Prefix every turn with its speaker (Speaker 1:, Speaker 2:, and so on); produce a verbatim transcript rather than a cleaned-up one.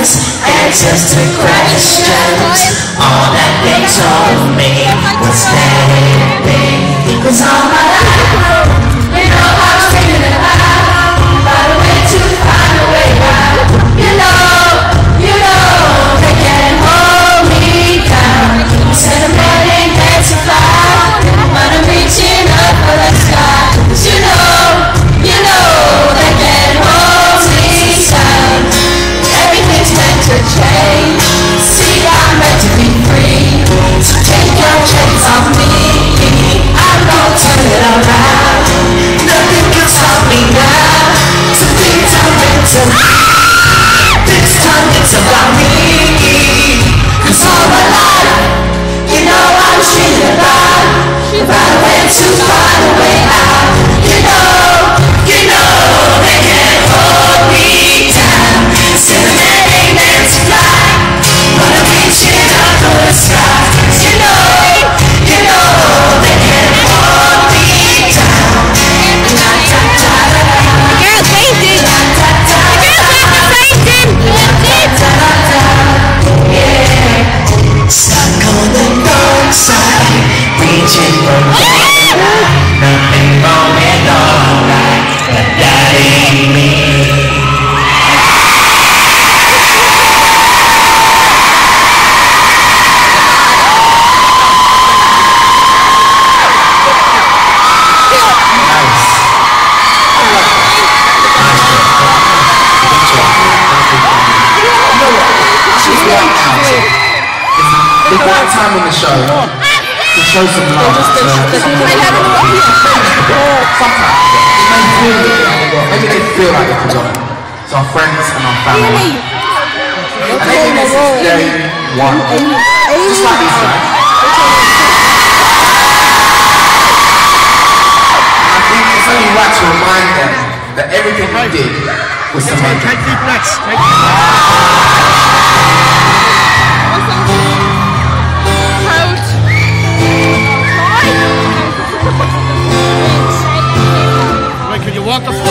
Speaker 1: answers, answers to questions. All that they told me was baby, 'cause all my life, you know I was thinking about, about a way to find a way out. You know, you know, they can't hold me down. You said I'm running, can't fly, but I'm reaching up for the sky. 'Cause you know, you know, they can't hold me down. Everything's meant to change. See, I'm meant to be free. So take your chance on me. I'm gonna turn it around. Nothing can stop me now. So things are meant to be. This time it's about me. 'Cause all my life, you know I was dreaming about, about a way to find a way out. You know, you know, they can't hold me down. Still that ain't meant to fly, but I'm reaching up for the sky. You know, you know, they can't hold me down. La da da da da. The girl's fainting. La da da da. The girl's fainting. La da da da. Yeah. Stuck on the dark side, reaching for God. Nothing wrong and alright, but that ain't me.
Speaker 2: It's that time on the show to show some love. So, maybe they feel like they forgot. To our friends and our family. And maybe this is day one. Just like these guys. I think it's only right to remind them that everything we did was to make them.
Speaker 3: Can you walk the